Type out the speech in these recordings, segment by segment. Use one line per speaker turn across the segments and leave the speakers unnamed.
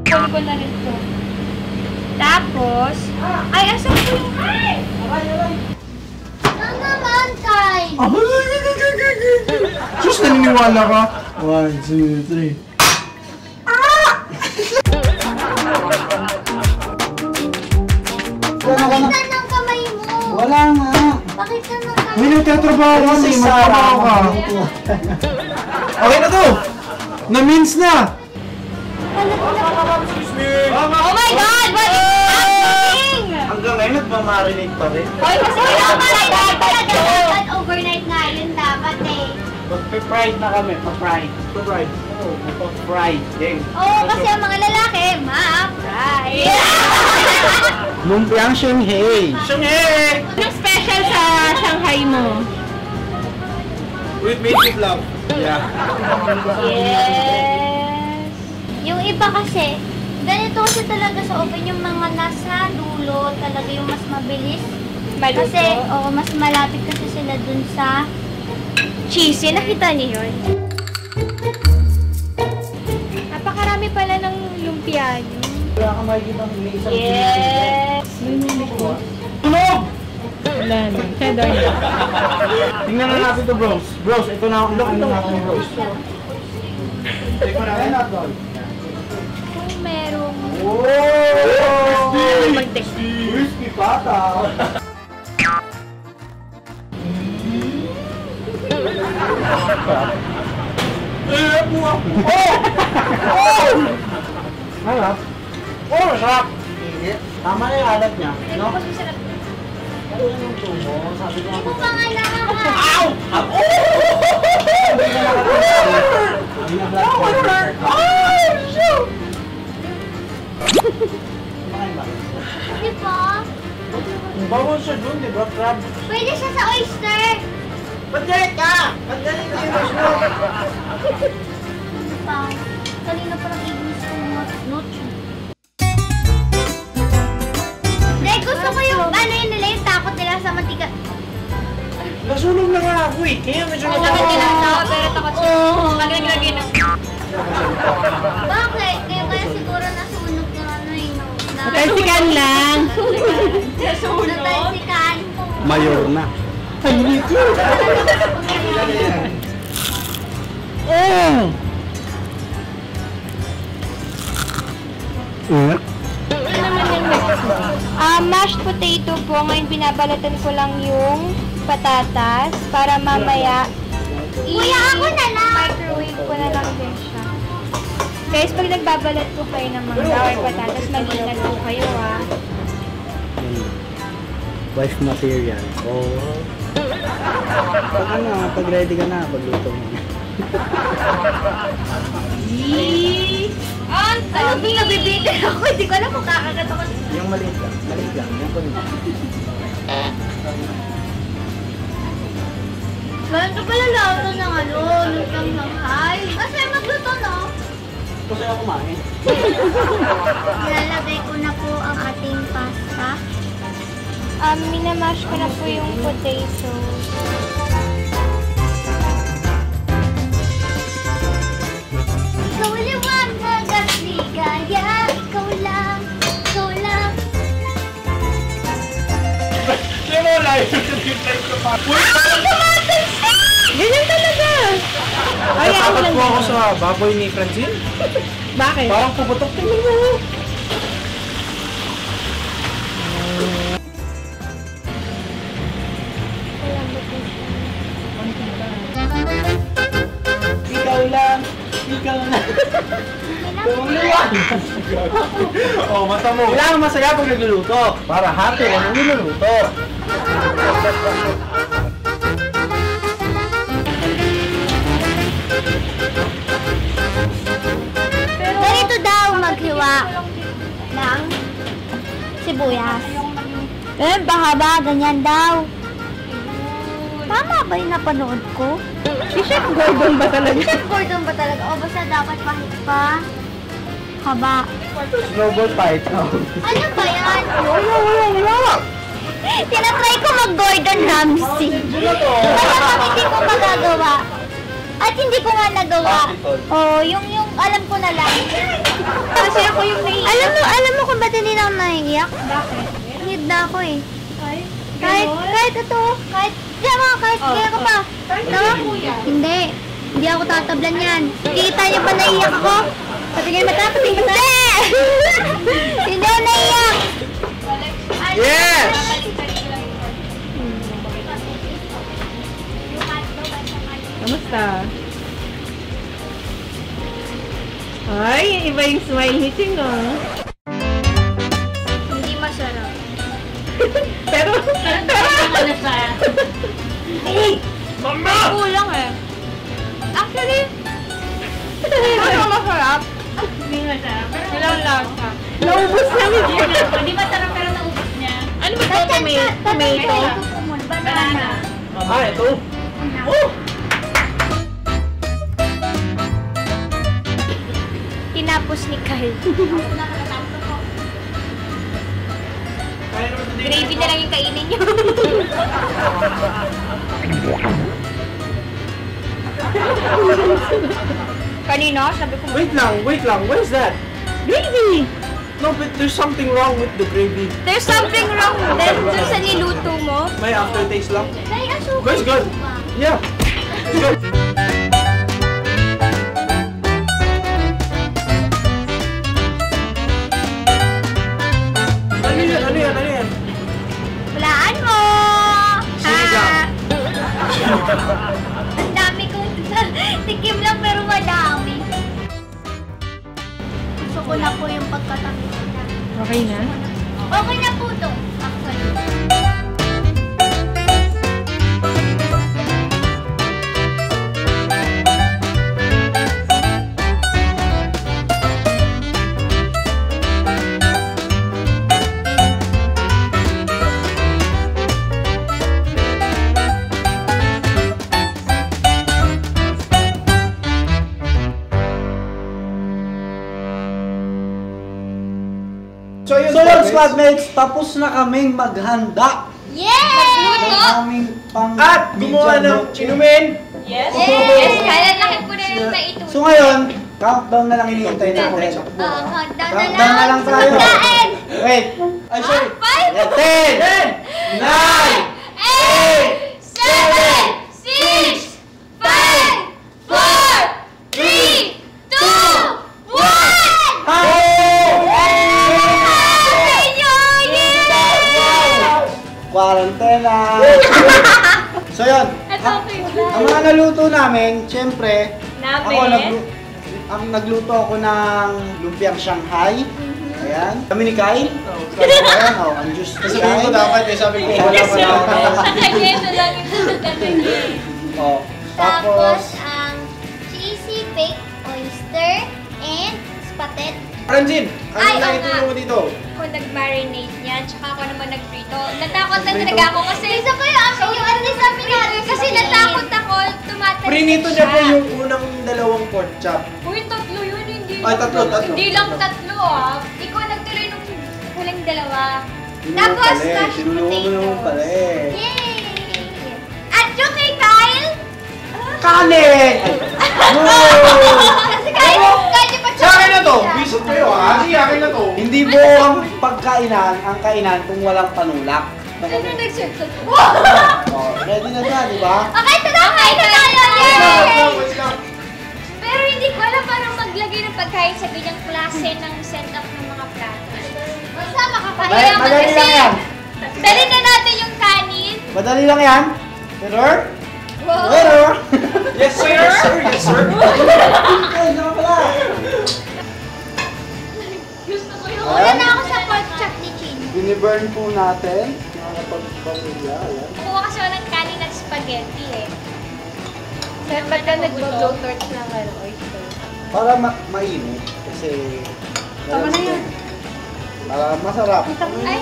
Kukunin ko na rin to. Tapos, ay, asan ko yung...
Aray!
Ano naman, Kai?
Sus, naniniwala ka? 1, 2, 3.
Pakita ng kamay mo.
Wala nga.
Pakita ng kamay mo.
May nagtatrabaho ka, may magtrabaho ka. Okay na to! Na-means na!
Oh my God! What is happening?
Hanggang ngayon, nagmamarinate pa rin.
Hoy, kasi dapat
Dapat overnight nga yun dapat eh.
Pa-fried na kami, pa-fried.
Pa-fried.
Oo, pa-fried. Ding.
Oo, kasi ang mga lalaki, ma-fry.
Lumpiang Shanghai.
Shanghai!
Anong special sa Shanghai mo?
With basic love. Yeah.
Yes. Yung iba kasi, ganito kasi talaga sa oven, yung mga nasa dulo talaga yung mas mabilis.
Maluto?
Kasi, mas malapit kasi sila dun sa
Cheesy. Nakita niyo yun? Napakarami pala ng lumpia niyo.
Wala ka makikita ng isang
Yes!
Tulog!
Wala na. Cheddar na.
Tingnan na natin ito, bros. Bros, ito na ako. Ito natin, bros.
Tingnan natin natin.
Kung merong...
Oh!
Mag-text.
Crispy pata! Eh, buwa! Oh! Oh!
Harap.
Oh, sarap!
Hindi. Tama na yung alat niya. No?
Mas masarap.
Ano yung tumo? Sabi ko
Hindi mo pa nga nakaka...
Ow! Oh, shoot!
Di ba?
Bawal siya dun, di ba? Crab.
Pwede siya sa oyster.
Pagdalit ka! Pagdalit ka yung bros mo.
Pa, kanina parang ignis ko notch. Hindi, gusto ko yung ano yun nila, yung takot nila sa mantika.
Nasunog na nga ako eh. Kaya medyo
Takot nila na, pero takot siya. Pag naglagay na.
Bakit? Kaya siguro nasunog yung ano yun.
Natalsikan lang.
Natalsikan.
Mayor na.
Ano naman yung next mo? Mashed potato po. Ngayon binabalatan ko lang yung patatas para mamaya
Kuya, ako na lang.
microwave ko na lang din siya. Guys, pag nagbabalat po kayo ng mga sour patatas, mag-ingat po kayo ah.
Wife material. Oh. Pag ano, pag ready ka na, pagluto mo.
Ano ba nabibitin ako? Hindi ko alam kung kakagat ako.
Yung maliit lang. Maliit lang. Yung kunin.
Ganito pala laro ng ano, ng Shanghai. Kasi magluto, no?
Kasi ako kumain.
Ilalagay ko na po ang ating pasta.
Minamash ko na po yung potato.
Ikaw liwag na gasligaya. Ikaw lang. Ikaw lang.
Hindi mo wala yung tititake ko pa.
Ganyan talaga!
Natatakot po ako sa baboy ni Francine.
Bakit?
Parang puputok. Tingnan mo.
Ikaw lang. Ikaw lang. Tumuliwan.
Oh, mata mo.
Kailangan masaya pag nagluluto. Para happy rin ang niluluto.
Ganito daw maghiwa ng sibuyas. Baka ba? Ganyan daw. Tama ba yung napanood ko?
Si Chef Gordon ba talaga?
Chef Gordon ba talaga? O basta dapat pa haba.
Snowball fight.
Ano ba yan?
Wala.
Tinatry ko mag-Gordon Ramsay. Talagang hindi ko magagawa. At hindi ko nga nagawa. Oh, yung alam ko na lang.
kasi ako yung naiiyak.
Alam mo kung ba't hindi na ako naiiyak?
Bakit?
Need na ako eh.
Ay,
Kahit ito, kahit kaya ka pa. No? Hindi ako tatablan yan. Kita niyo ba naiiyak ako? Patingin mata. Hindi! Hindi ako naiiyak.
Yes!
Kamusta? Ay, iba yung smile ni Ching, oh.
Hindi masarap.
Pero,
kulang eh. Actually, ano masarap?
Hindi masarap. Pero
Walang lasa.
naubos namin yun.
hindi masarap pero naubos niya.
Ano ba ito? Tomato?
Banana.
Ah, ito. Oh!
Tinapos ni Kyle. Gravy na lang yung kainin niyo. Kanina, sabi ko,
Wait lang. What is that?
Gravy!
No, but there's something wrong with the gravy.
there's something wrong then dun sa niluto mo.
May aftertaste lang.
May asukal.
But it's good. Yeah. It's good. Ano yan?
Walaan mo!
Sinigang.
Ang dami kong tikim lang pero madami. Gusto ko na po yung pagkatamis na.
Okay na?
Okay na po to. Actually.
So yun, squadmates, tapos na kaming maghanda
Yay!
ng aming pang
At gumawa ng inumin.
Yes.
Yes! Kaya laki po na yung maituloy.
So ngayon, countdown na lang iniintay natin.
Countdown na
Countdown na lang
sa
tayo.
pagkain!
Wait! Ay, sorry. 10, 9,
8, 7, 6, 5, 4, 3, 2, 1!
Quarantena! So yun, ang mga naluto namin, syempre, ang nagluto ako ng lumpiang Shanghai. Ayan. Kami ni Kyle. Ayan, ang juice ni
Sabihin ko
Kyle.
dapat sabi ko wala pa na.
Kaya ito lang yung gagawin.
Oh,
Tapos
tapos,
ang cheesy baked oyster and spatet.
Franjin,
Ay,
ano na
oo
itulong
nga.
mo dito?
Ako nag-marinate niyan, tsaka ako naman nag-prito. Natakot na talaga ako kasi...
Isa pa yung at least sabi natin.
Kasi natakot ako, tumatalsik
Prinito niya po yung unang dalawang pork chop.
Uy, tatlo yun, hindi
Ay, tatlo.
Hindi lang tatlo ah. Ikaw nagtuloy nung huling dalawa.
sinulungan
Tapos,
pala eh.
mashed
Sinulungan mo naman
potatoes.
pala eh.
Yay! At yung kay Kyle,
Kanin!
kasi Kyle pa
Sa akin na to! Visit kayo ha! Sige, akin na to!
Hindi po ang pagkainan, ang kainan kung walang panulak.
Ano nag-serve?
Oh, ready na ba, di ba?
Okay, ito na! Kain na tayo!
Wait
Yay!
lang.
Pero hindi ko alam paano maglagay ng pagkain sa ganyang klase ng setup ng mga plato.
Basta makakahiya man
Madali lang yan.
Dali na natin yung kanin.
Madali lang yan. Waiter?
Wow.
Waiter!
Yes sir! Yes sir! Yes sir!
Ay, naman pala.
Una na ako sa pork chop ni Chin.
Biniburn po natin. Nakakapagpamilya. Ayan.
Kukuha kasi ako ng kanin at spaghetti eh.
Sir, ba't ka nag-blow torch ng oyster?
Para mainit. Kasi... Tama na yan. Para masarap.
Ay,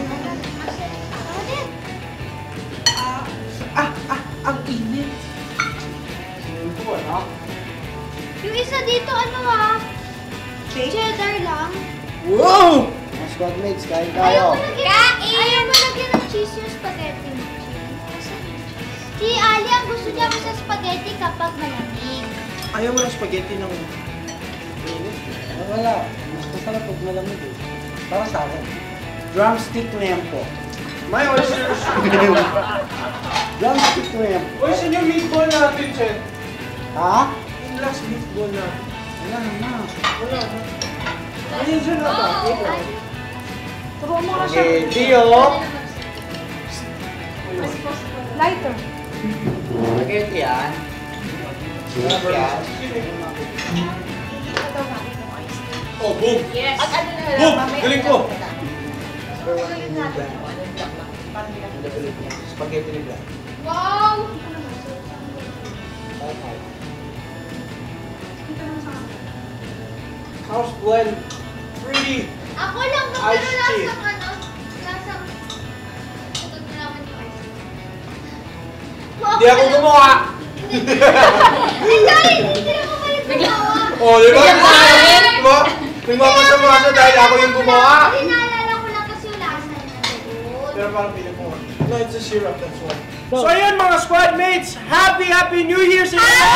Ang init!
Yun po, ano?
Yung isa dito, ano ah? Cheddar lang.
Wow!
Mga squadmates, kain
Ayaw
tayo.
mo lagyan ng cheese yung spaghetti mo. Si Ali, ang gusto niya mo sa spaghetti kapag malamig.
Ayaw mo ng spaghetti ng...
Wala. Gusto masarap pag malamig eh. Para sa akin. Drumstick lempo.
May oysters.
Drumstick lempo.
Oyster yung meatball natin, Chen.
Ha?
Yung last meatball natin.
Wala na.
Wala na.
Ayun dyan na ba?
Turo mo na siya.
Okay, Dio.
Lighter.
Lagay ito yan. Yan.
Oh, boom!
Yes.
Boom! Galing ko!
Spaghetti nila.
Wow!
House blend. Fruity.
Ako lang ba
Ice
pero
tea.
lasang ano? Lasang... Ito na naman yung ice tea.
Hindi ako gumawa!
Hindi ako kayo gumawa.
Oh, di ba? Diba? Nagmamasa-masa dahil ako yung gumawa.
Hindi naalala ko lang kasi yung lasa niya.
Pero parang pinag-mo. No, it's a syrup, that's why. So ayun mga squad mates! Happy New Year sa inyo!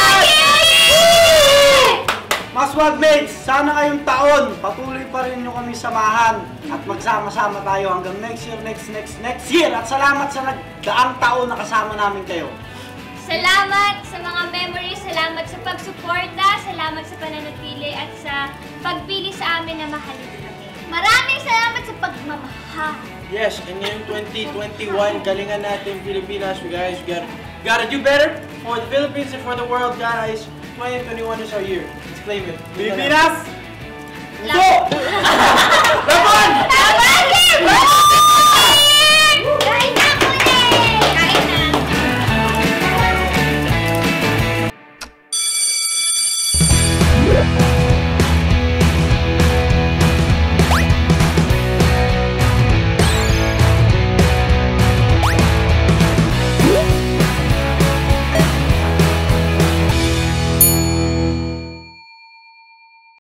Mga squad mates, sana ngayong taon patuloy pa rin nyo kami samahan at magsama-sama tayo hanggang next year at salamat sa nagdaang taon na kasama namin kayo.
Salamat sa mga memories, salamat sa pagsuporta, salamat sa pananatili at sa pagpili sa amin na mahalin kami.
Maraming salamat sa pagmamahal.
Yes, and ngayong 2021, galingan natin Pilipinas, you guys. We gotta do better for the Philippines and for the world, guys. 2021 is our year. Let's claim it. Pilipinas! Go! Laban!
Laban!